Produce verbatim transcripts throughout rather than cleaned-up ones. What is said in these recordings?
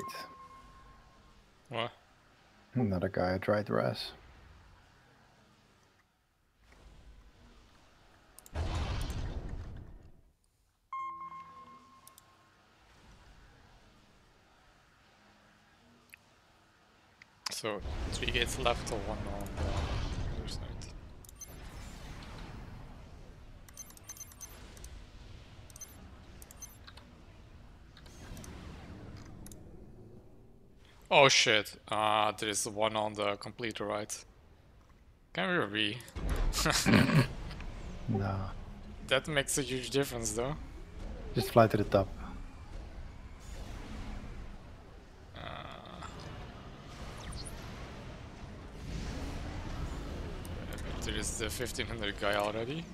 What? Another guy tried res. So three gates left or one on the other side? Oh shit, uh, there is one on the complete right. Can we re? No. That makes a huge difference though. Just fly to the top. Uh, there is the fifteen hundred guy already.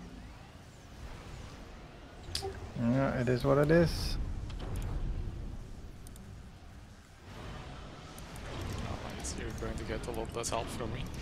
Yeah, it is what it is. Oh, nice. You're going to get a lot less help from me.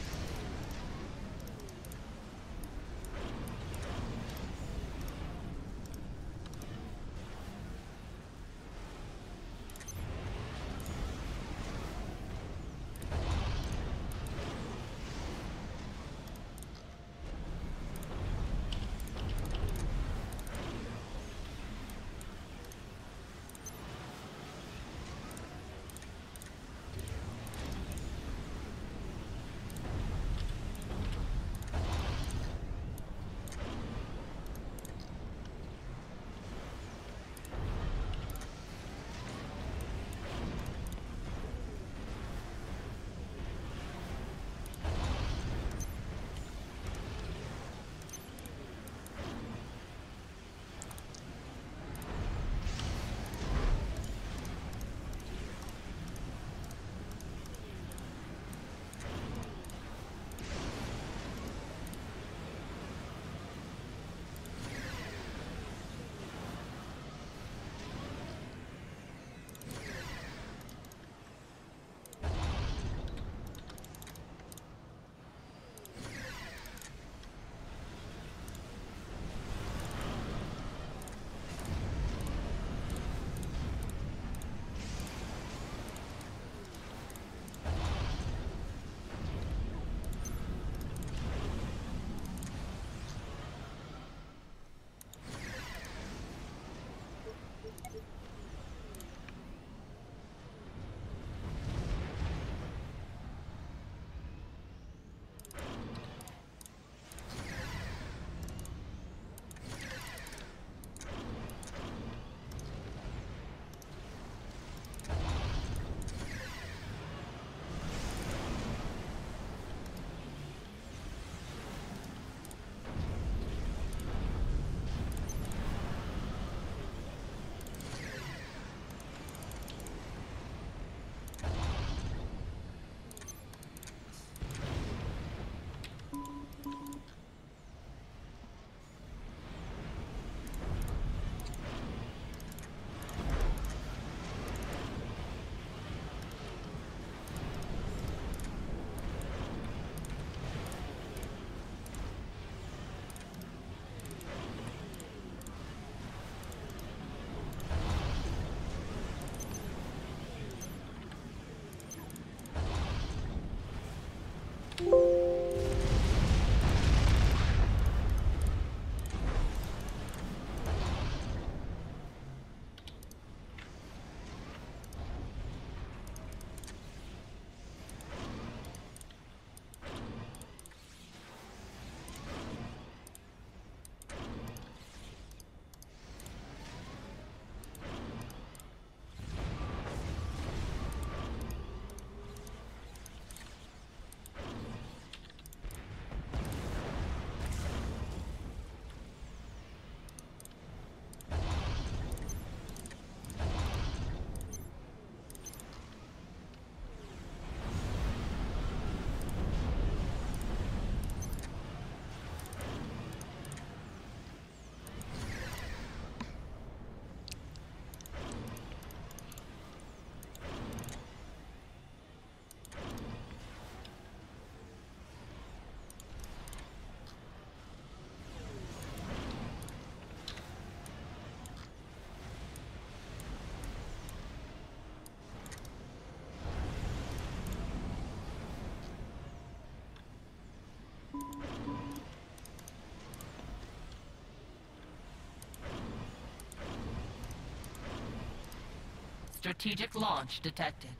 Strategic launch detected.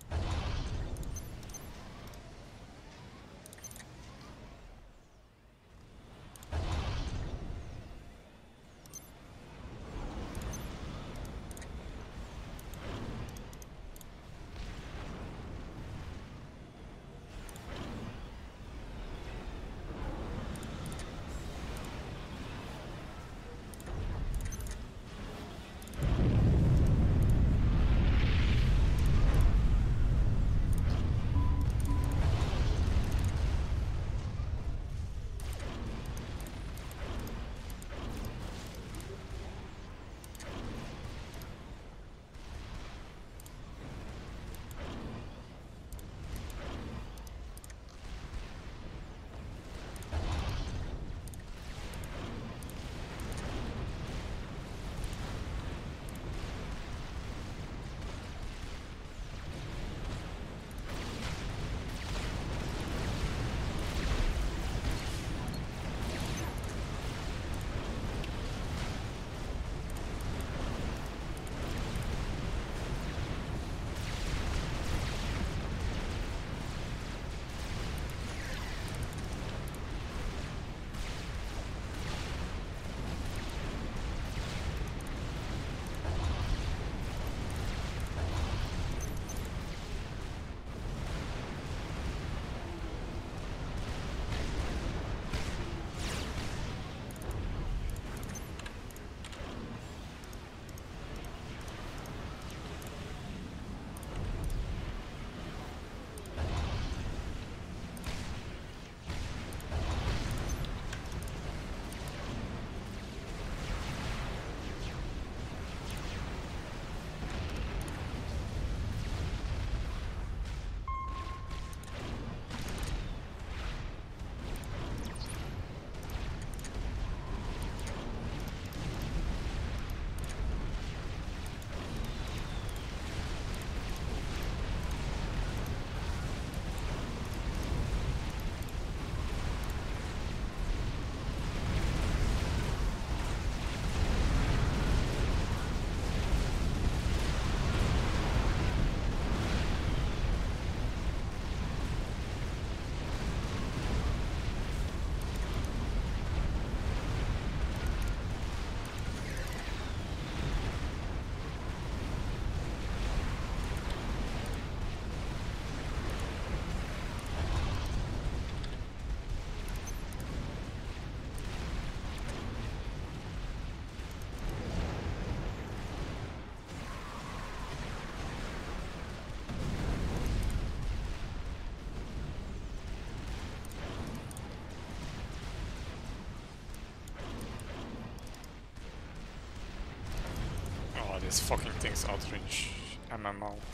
These fucking things outreach M M O.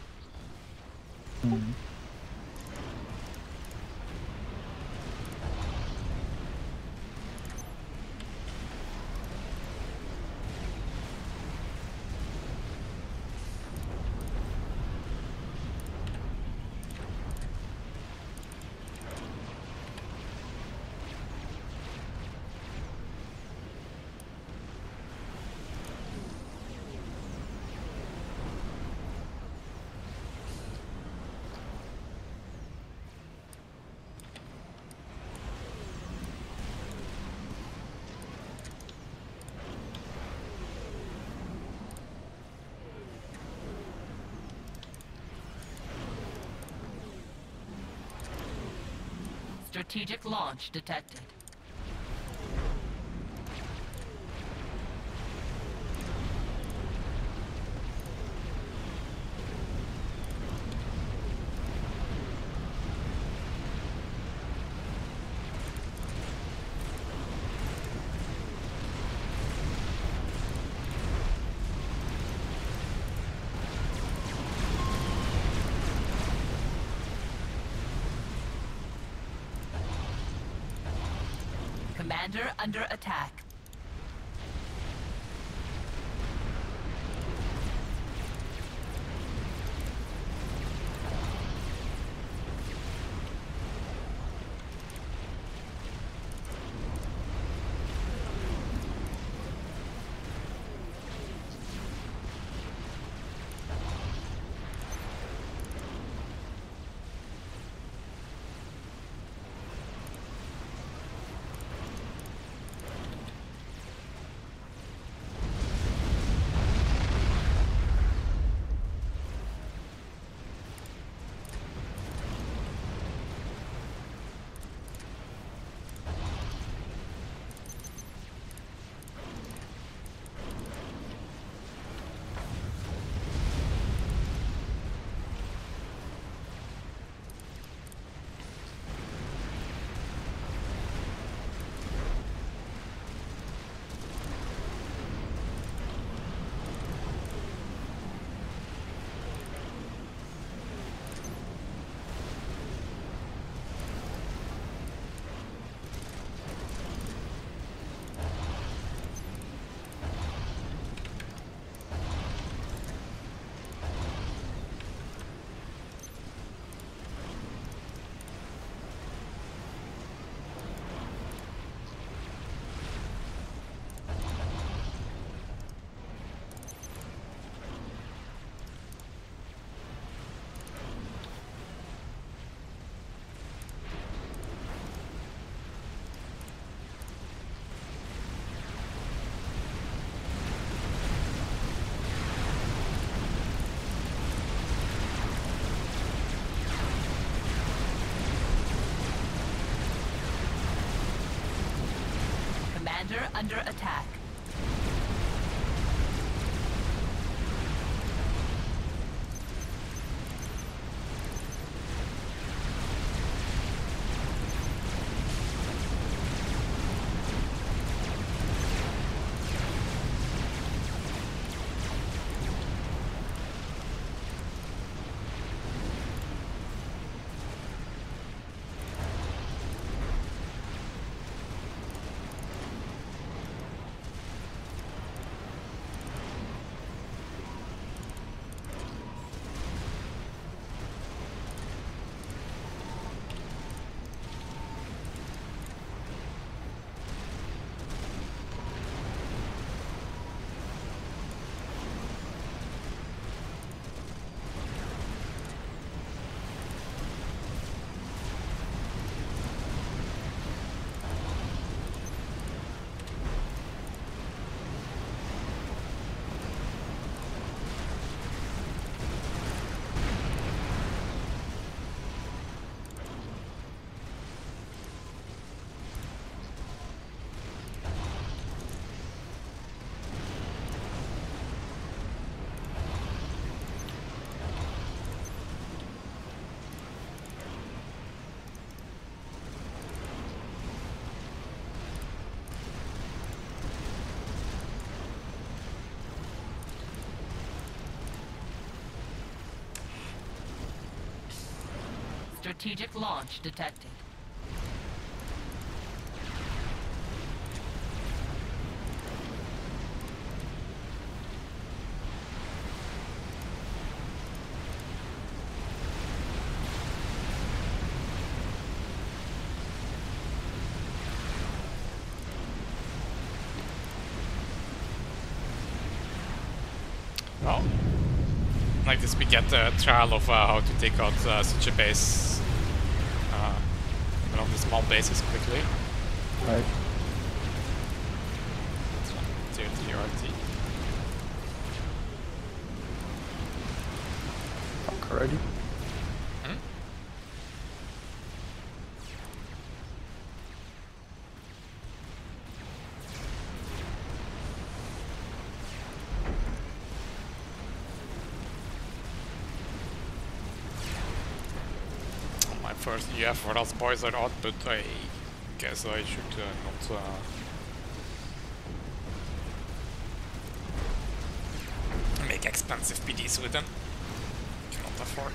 Mm. Strategic launch detected. Commander under attack. under attack. Strategic launch detected. Well, like this we get a trial of uh, how to take out uh, such a base, uh, one of the small bases quickly. Right. Tier three R T. Fuck already. Hmm? My first E F for us boys are out, but I guess I should uh, not uh, make expensive P Ds with them. Cannot afford.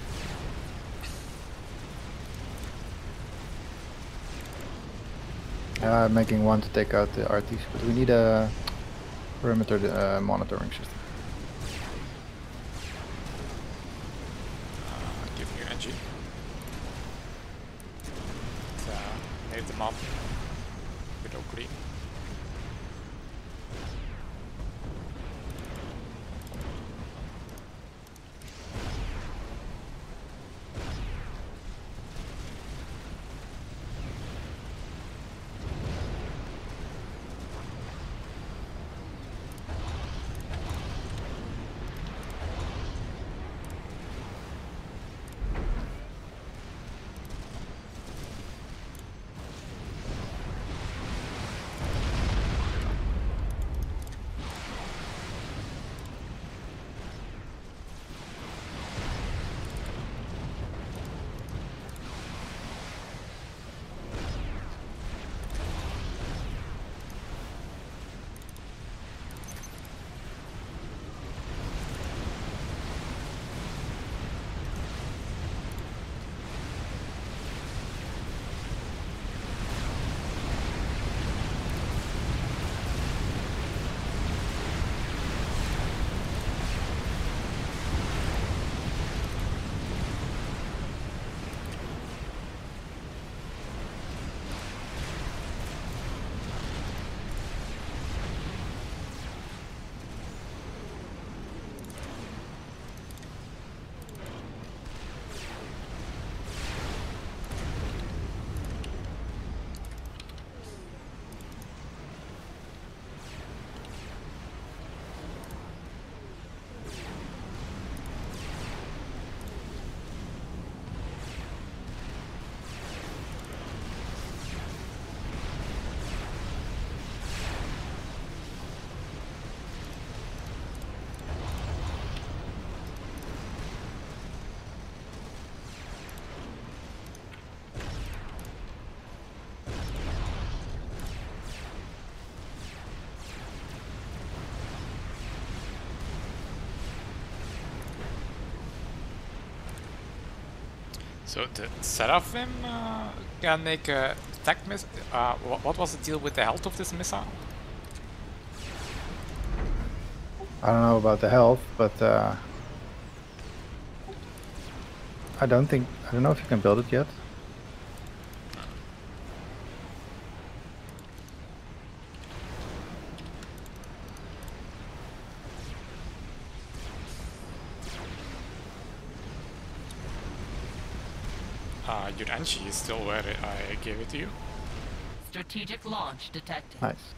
Uh, making one to take out the R Ts, but we need a perimeter uh, monitoring system. Uh, give me energy. Uh, hit the mountain with Oakley. So the Seraphim uh, can make a attack miss. Uh, what, what was the deal with the health of this missile? I don't know about the health, but uh, I don't think I don't know if you can build it yet. Uh, your Anchi is still where I gave it to you. Strategic launch detected. Nice.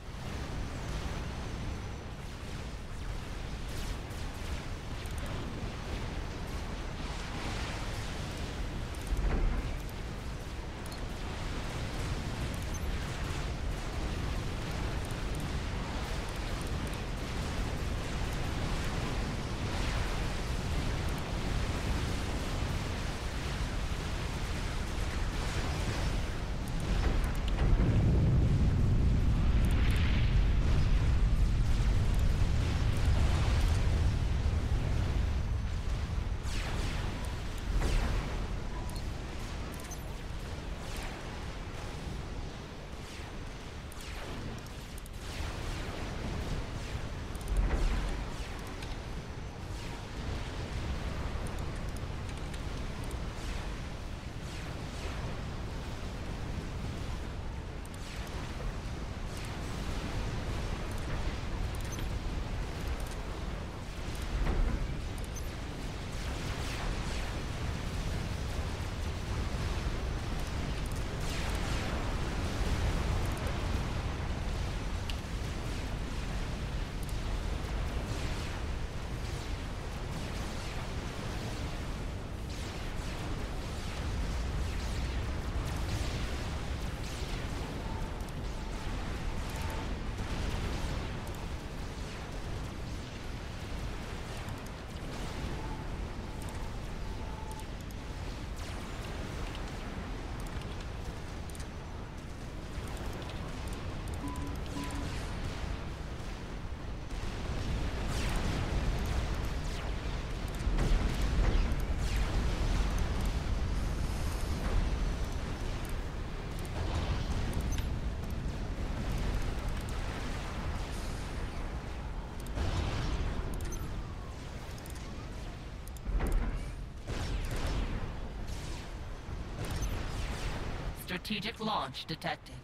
Strategic launch detected.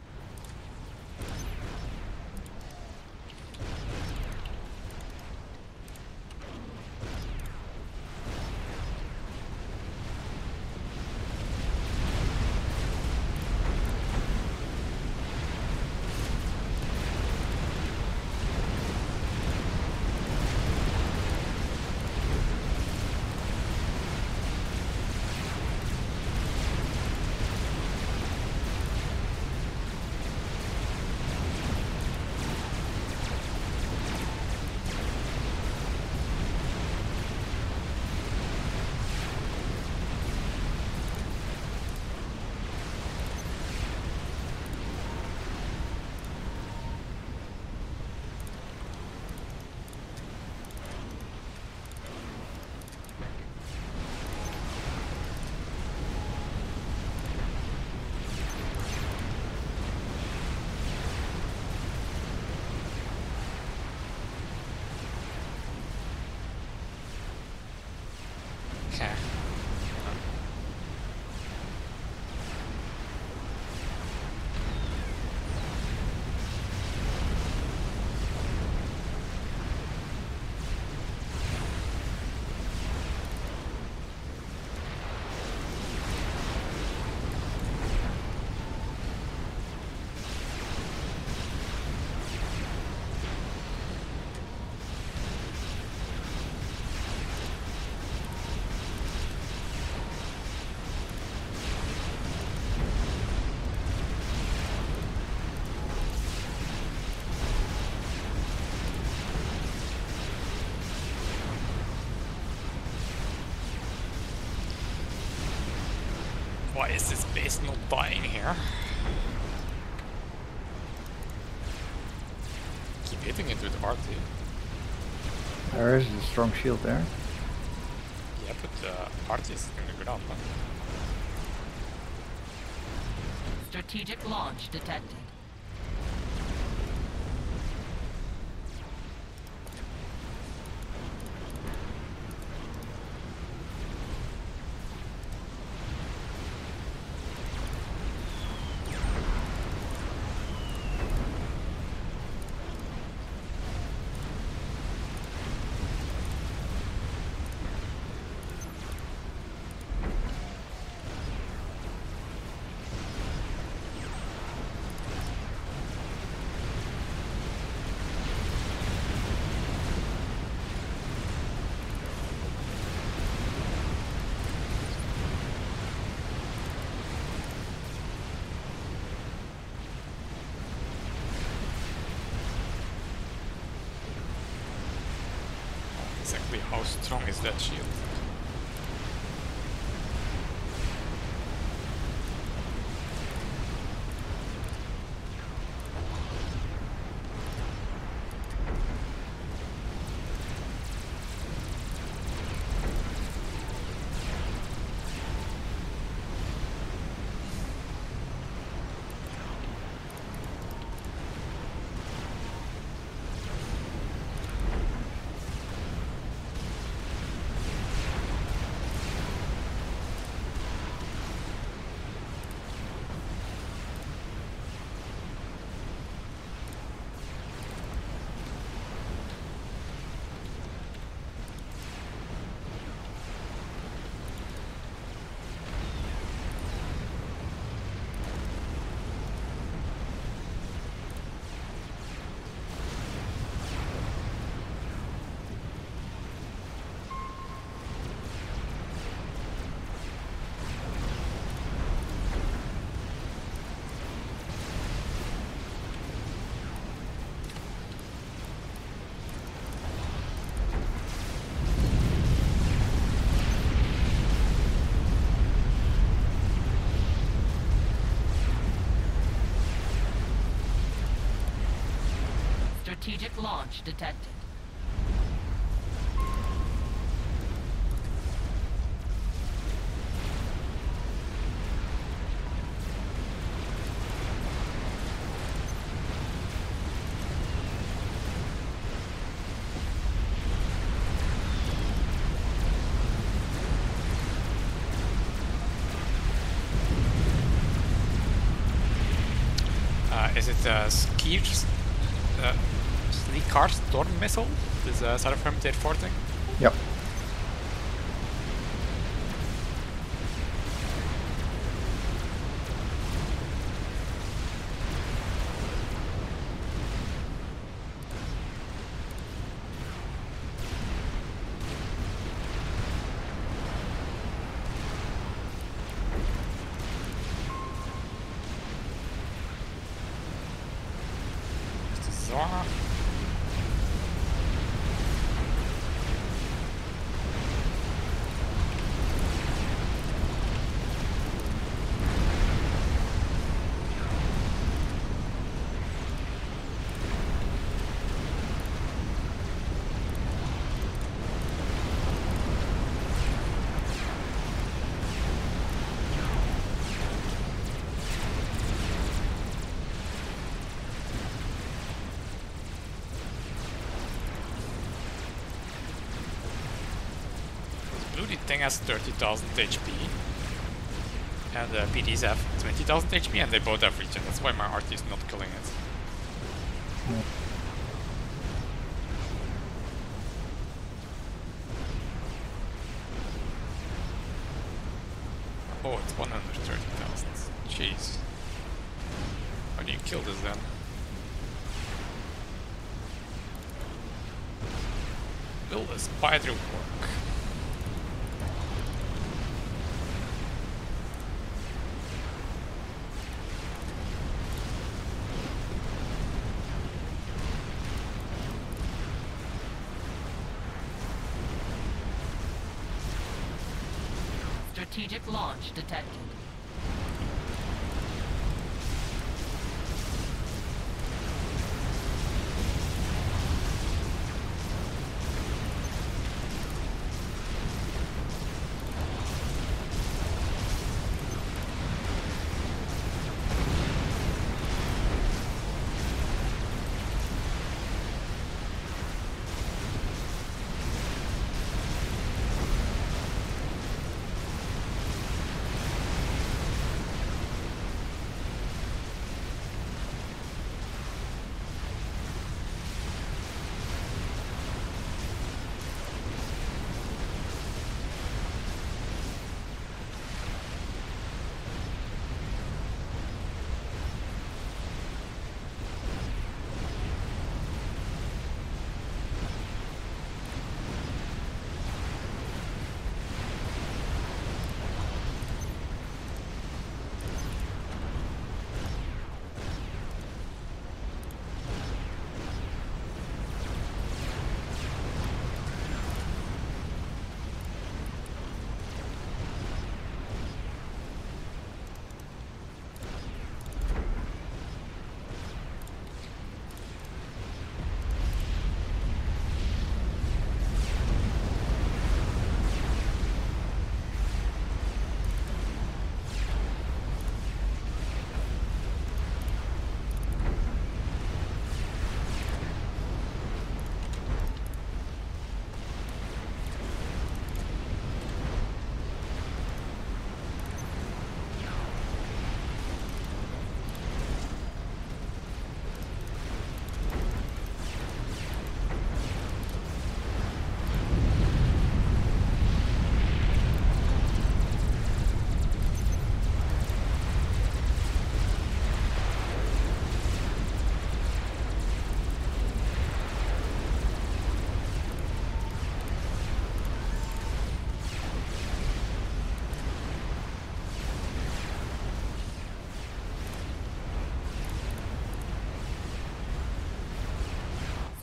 Okay. Why is this base not dying here? Keep hitting it with R T. There is a strong shield there. Yeah, but uh, R T is in the ground. Huh? Strategic launch detected. Exactly how strong is that shield? Strategic launch detected. Uh, is it a ski uh, sleek car storm missile? This uh, Southern Hermitage four thing? Yep. Zora. Blue thing has thirty thousand H P, and the P Ds have twenty thousand H P, and they both have regen. That's why my R T is not killing it. Yeah. Oh, it's one hundred thirty thousand. Jeez. How do you kill this then? Will the spider work? Strategic launch detected.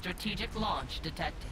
Strategic launch detected.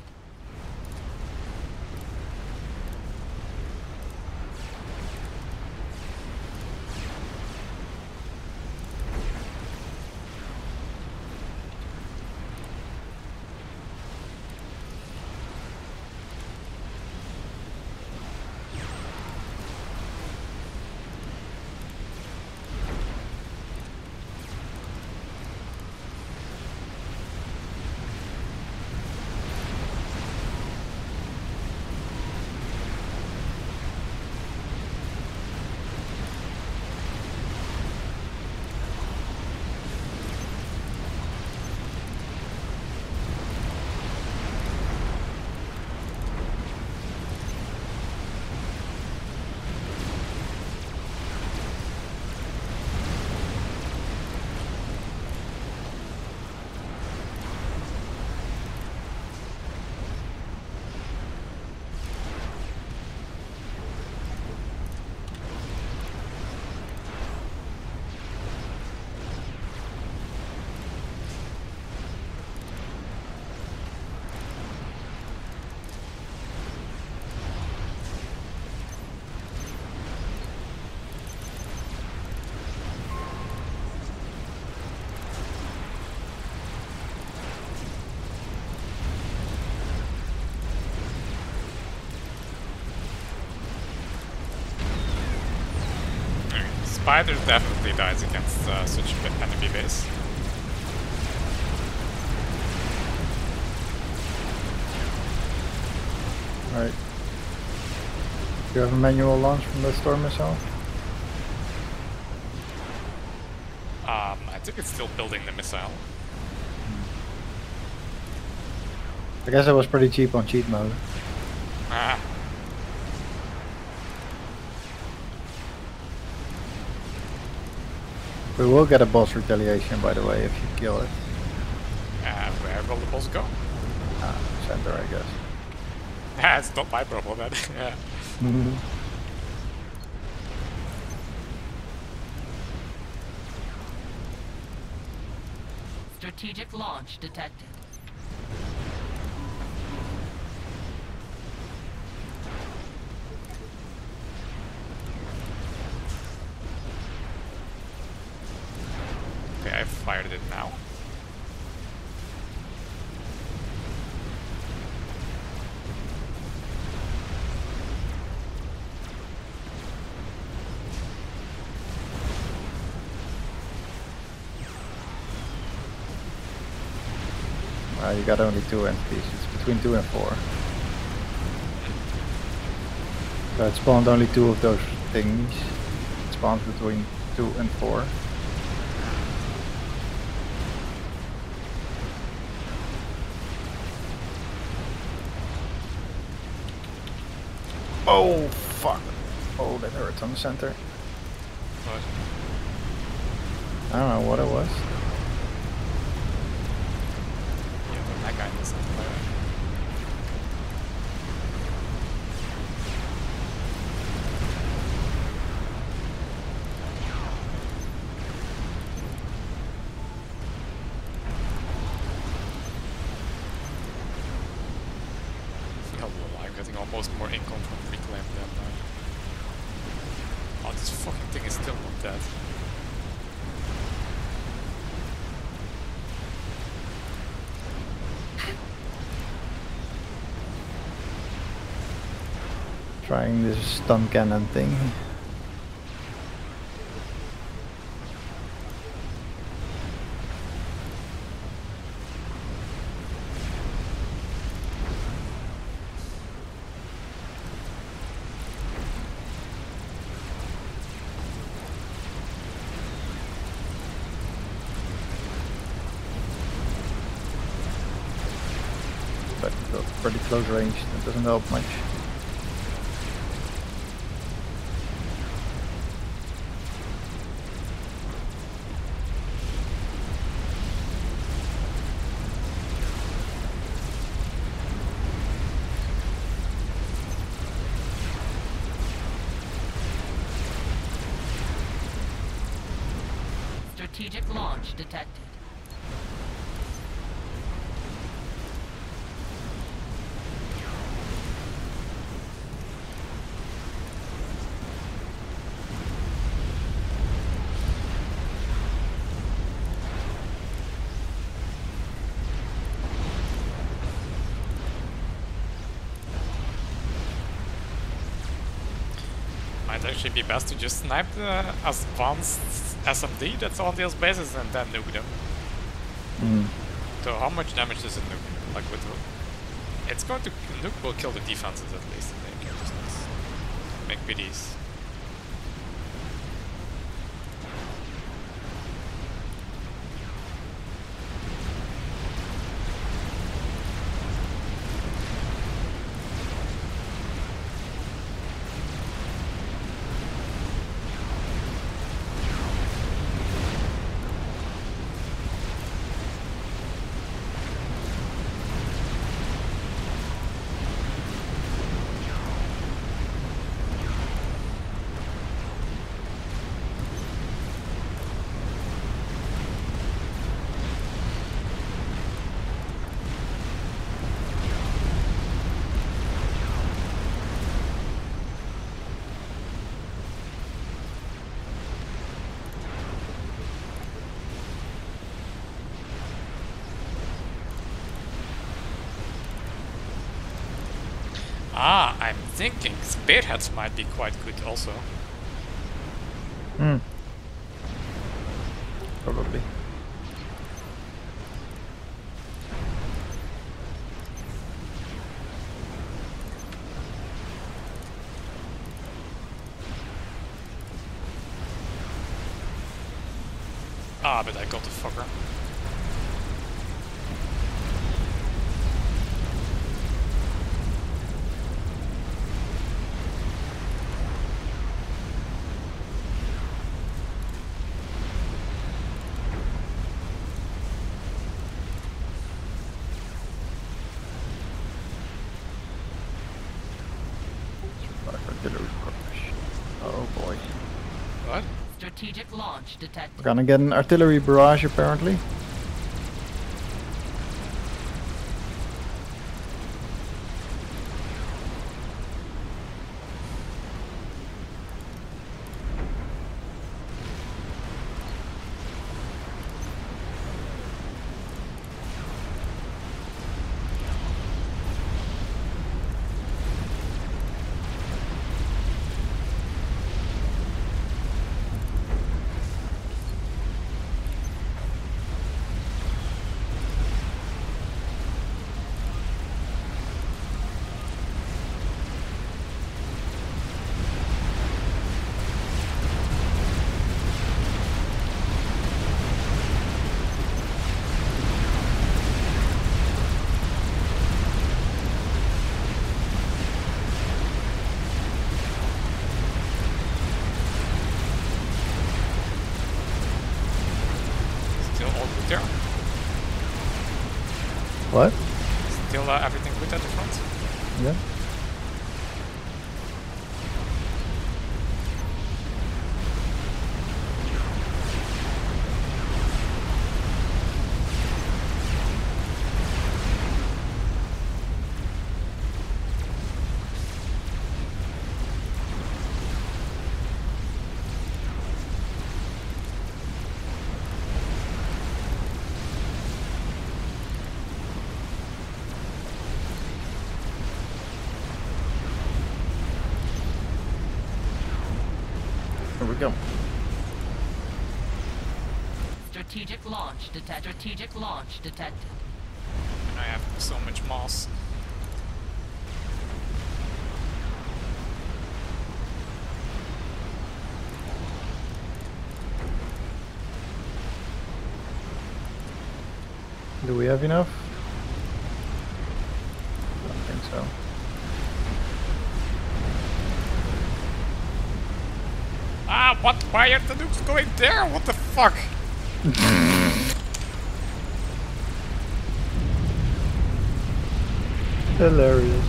Spider definitely dies against uh, such an enemy base. Alright. Do you have a manual launch from the Storm missile? Um, I think it's still building the missile. I guess it was pretty cheap on cheat mode. Ah, We will get a boss retaliation, by the way, if you kill it. uh, where will the boss go? Ah, center, I guess. Ah, it's not my problem then. Yeah. Strategic launch detected. Okay, I fired it now. Uh, you got only two entities, it's between two and four. So it spawned only two of those things. It spawns between two and four. Oh fuck! Oh, that hurts on the center. But I don't know what it was. yeah, but that guy doesn't play. Oh, I'm getting almost more income from Reclaim than. Uh... Oh, this fucking thing is still not dead. Trying this stun cannon thing. But it's pretty close range, that doesn't help much. Strategic launch detected. Might actually be best to just snipe the advanced S M D that's on those bases and then nuke them. Mm. So how much damage does it nuke? Like with the... It's going to... Nuke will kill the defenses at least, and they can just make P Ds. Ah, I'm thinking spearheads might be quite good also. Hmm. Probably. Ah, but I got the fucker. Artillery barrage. Oh boy. What? Strategic launch detected. We're gonna get an artillery barrage apparently. There. What? Still uh, everything good at the front? Yeah. Here we go. Strategic launch detected. Strategic launch detected. And I have so much moss. Do we have enough? I don't think so. Ah, what? Why are the nukes going there? What the fuck? Hilarious.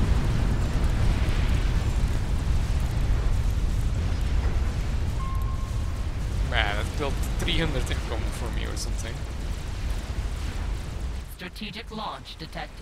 Man, it built three hundred income for me or something. Strategic launch detected.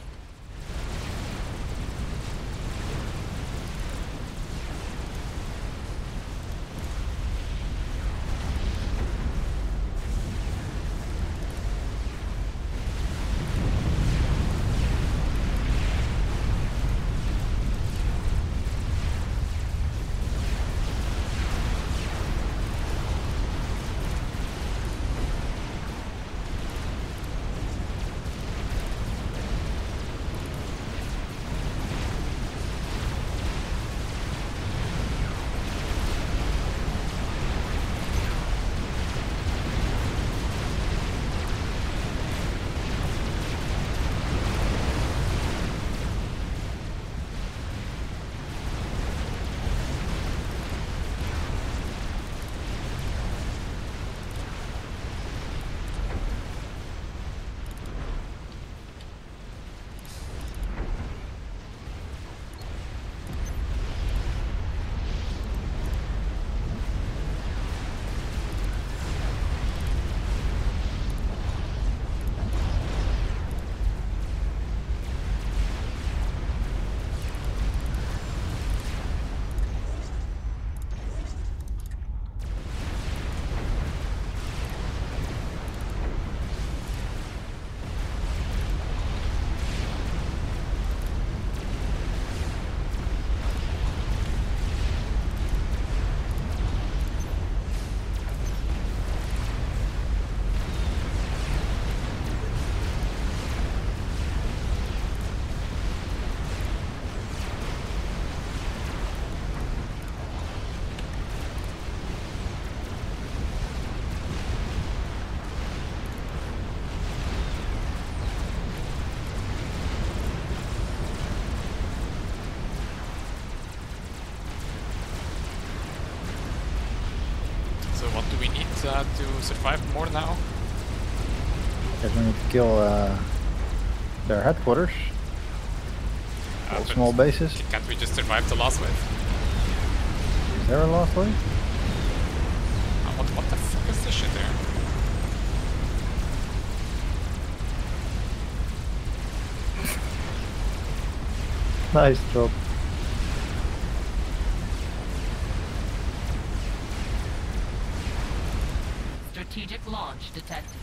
uh, to survive more now. Guess we need to kill uh, their headquarters. Uh, All but small bases. Can't we just survive the last wave? Is there a last wave? Uh, what, what the fuck is this shit there? Nice drop. Strategic launch detected.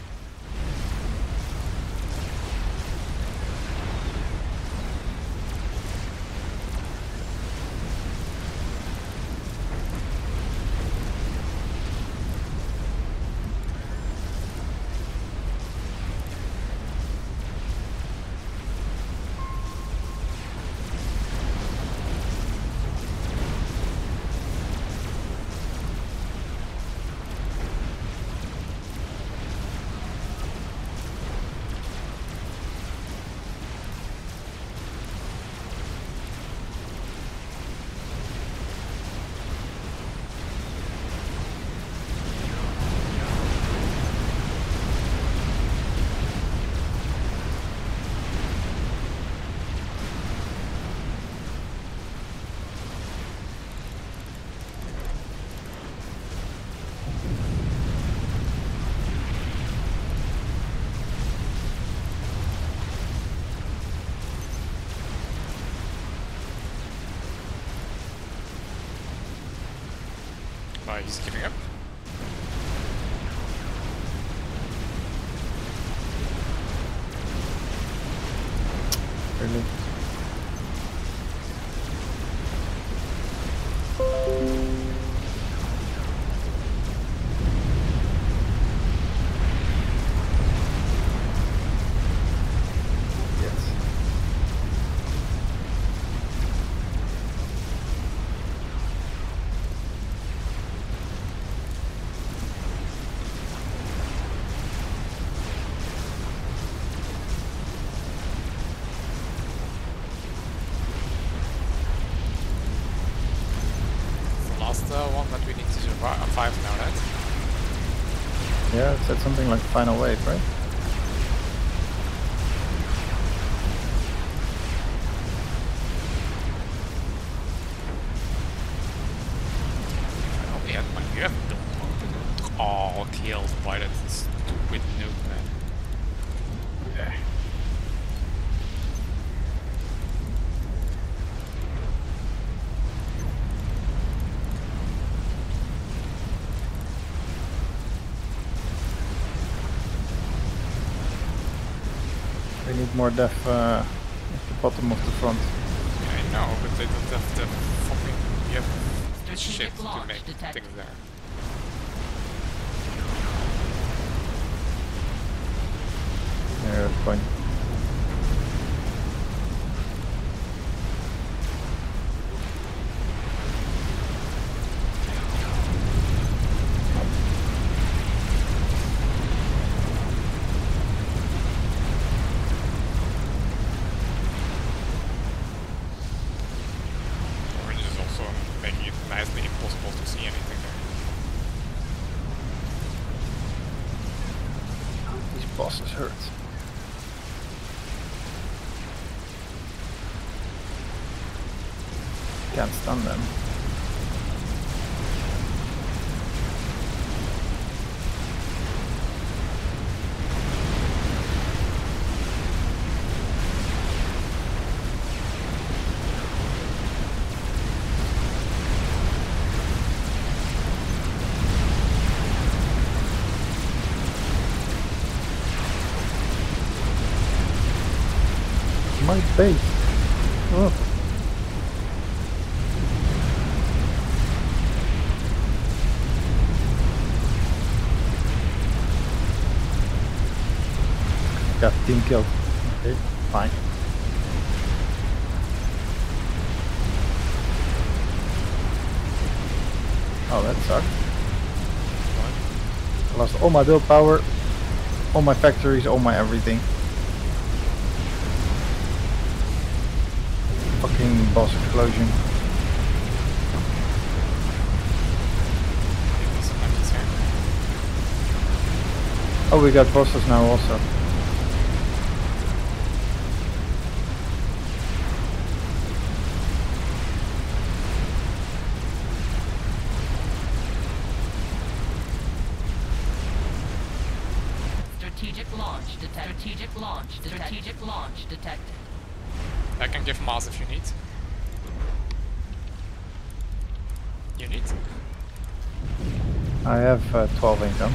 Uh, he's giving up. Really? Yes. The last uh, one that we need to survive now, right? Yeah, it said something like final wave, right? I only had my U F built. Oh, killed by that stupid nuke, man. Yeah. We need more def uh, at the bottom of the front. Yeah, I know, but they don't have the fucking U F shit Strategic to launch make detected. things there. Yeah, that's fine. Orange is also making it nicely impossible to see anything there. These bosses hurt. Can't stun them. My base. Oh. Got team killed. Okay, fine. Oh, that sucked. I lost all my willpower, all my factories, all my everything. Fucking boss explosion. Give me some matches here. Oh, we got bosses now also. Strategic launch detected. Strategic launch detected. Strategic launch detected. I can give mass if you need. You need? I have uh, twelve income.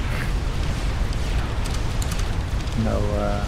So. No. Uh,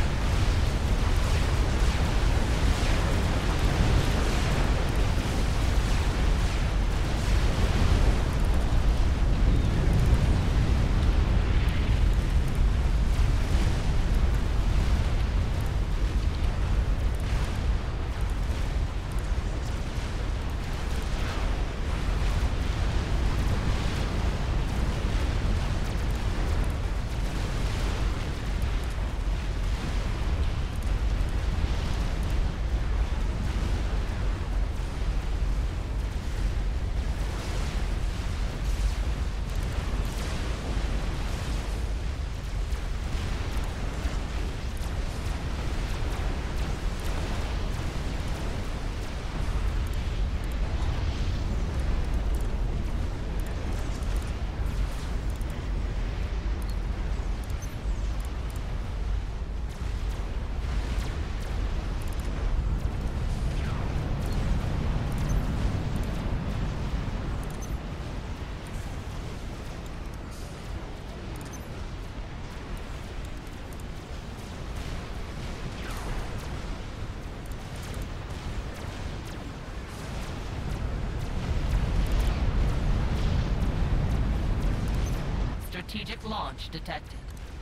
Strategic launch detected.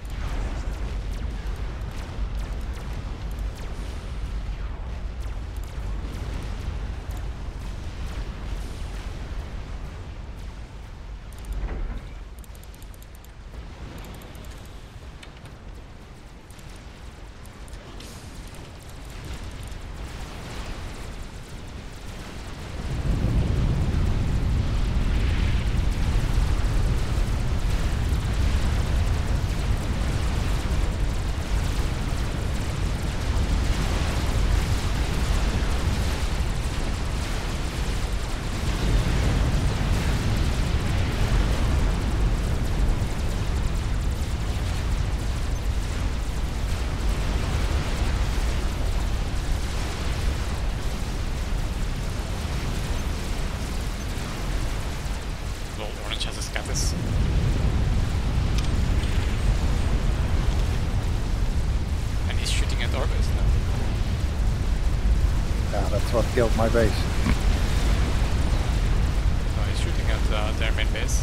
Lol, Orange has a scatus. And he's shooting at our base now. yeah, that's what killed my base. No, he's shooting at uh, their main base.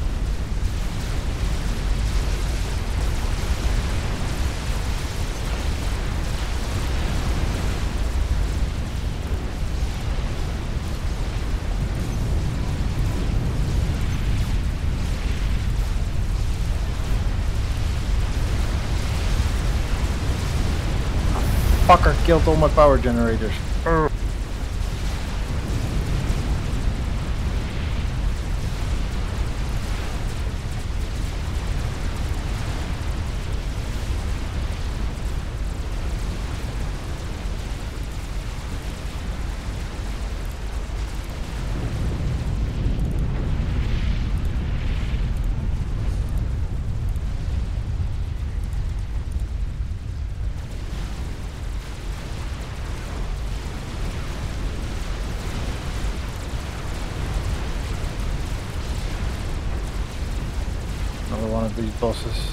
Fucker killed all my power generators. Urgh. Another one of these bosses.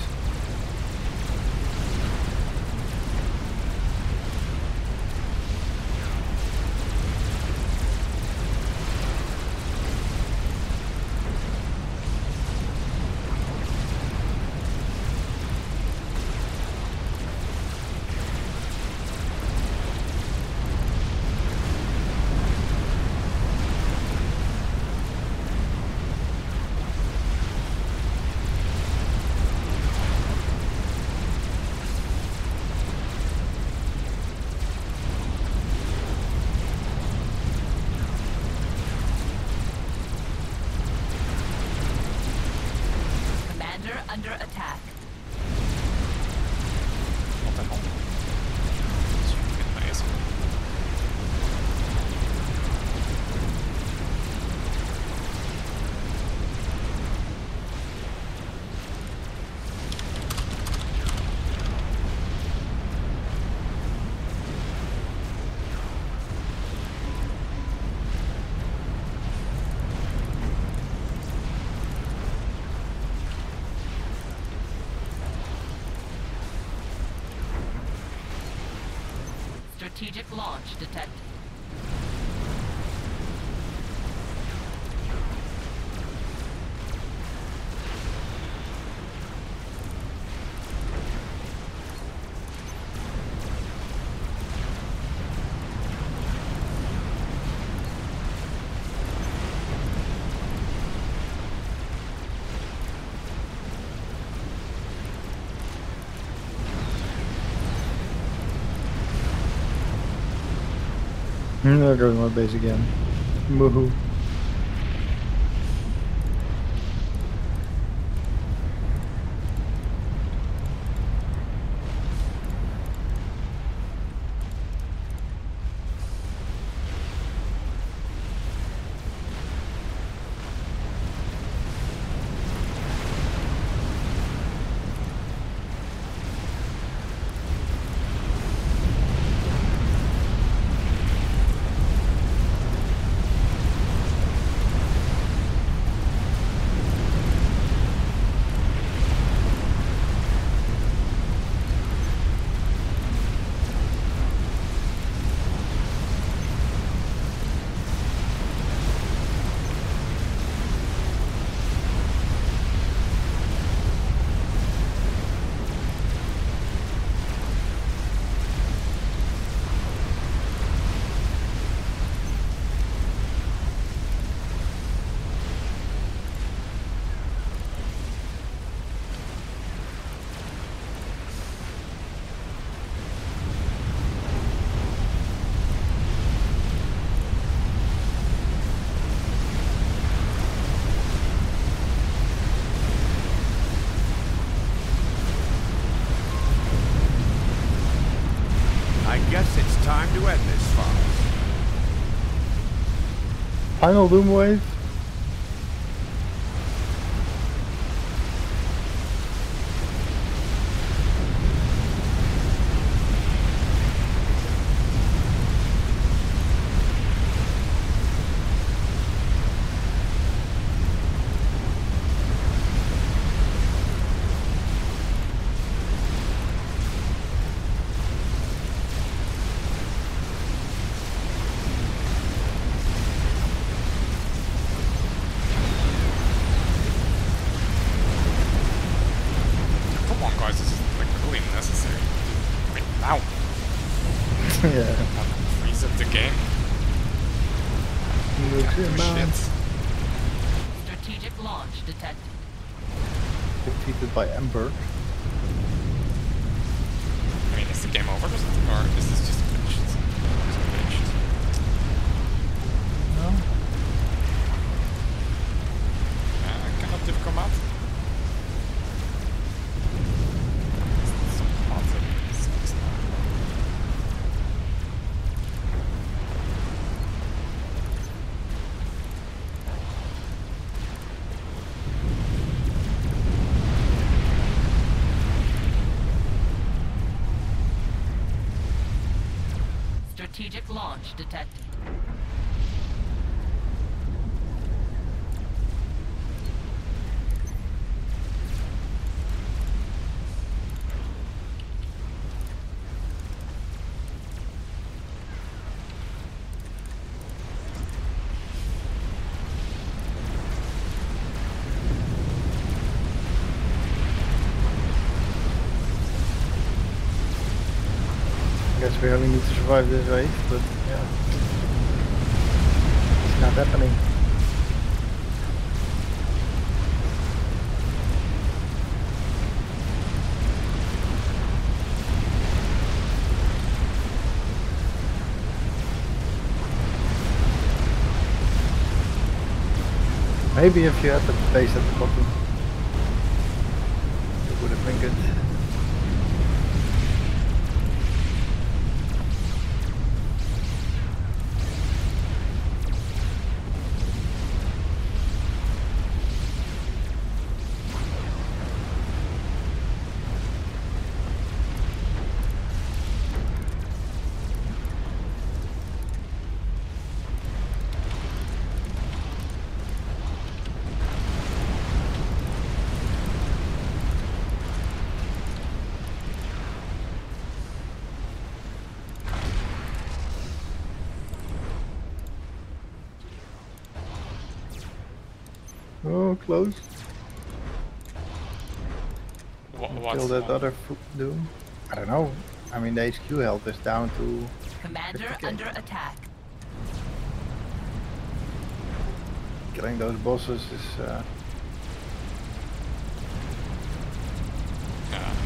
Strategic launch detected. Mm, there goes my base again. Woohoo. Guess it's time to end this fight. Final Doom Wave? Yeah. Freeze up the game. Shit. Strategic launch detected. Defeated by Ember. I mean, is the game over or something? Or is this just finished? Just finished? No? Uh, cannot div command. Some parts of it sucks now. Strategic launch detected. I guess we only need to survive this wave, but yeah. It's not happening. Maybe if you had the base at the bottom, it would have been good. Oh, close. Wha Kill what's that one? other f Doom. I don't know. I mean, the H Q health is down to Commander fifty K. under attack. Killing those bosses is. Uh, Yeah.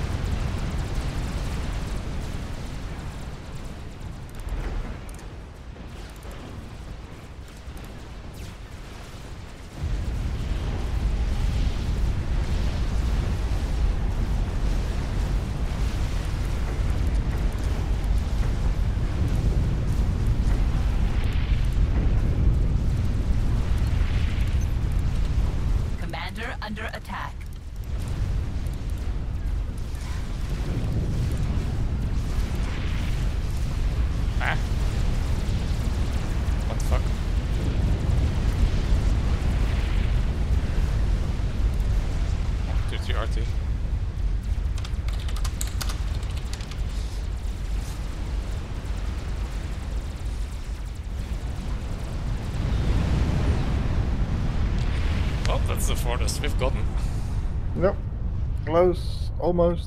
Commander under attack. Ah. What the fuck? Oh, there's the R T. Well, that's the farthest we've gotten. nope. Close. Almost.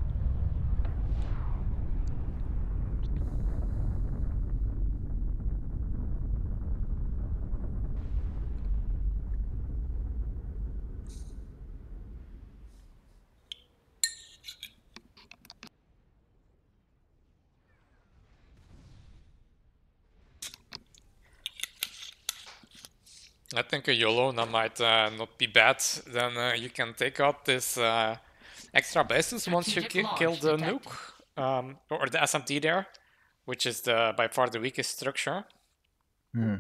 I think a Yolona might uh, not be bad. Then uh, you can take out this uh, extra bases once you Strategic ki launch kill the detected. nuke, um, or the S M T there, which is the by far the weakest structure. Hmm.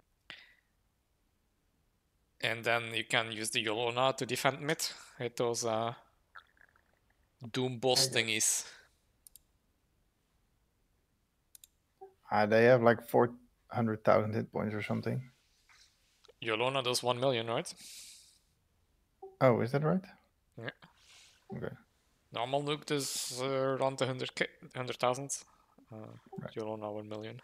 And then you can use the Yolona to defend mid with those uh, Doom boss thingies. Uh, they have like four hundred thousand hit points or something. Yolona does one million, right? Oh, is that right? Yeah. Okay. Normal nuke does uh, around one hundred K, one hundred thousand. Uh, Right. Yolona one million.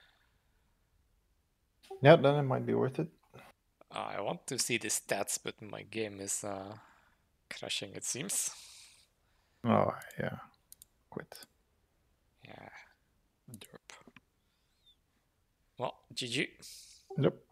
Yeah, then it might be worth it. Uh, I want to see the stats, but my game is uh, crashing, it seems. Oh, yeah. Quit. Yeah. Derp. Well, G G. Yep.